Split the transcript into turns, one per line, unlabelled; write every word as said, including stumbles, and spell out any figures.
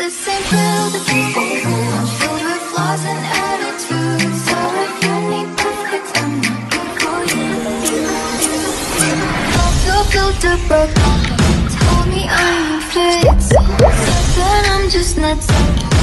this ain't real, this ain't real. I'm filled with flaws and attitudes. So if you need perfect, I'm not good for you. Off the filter broke. Told me I'm fixed. Said that I'm just nuts.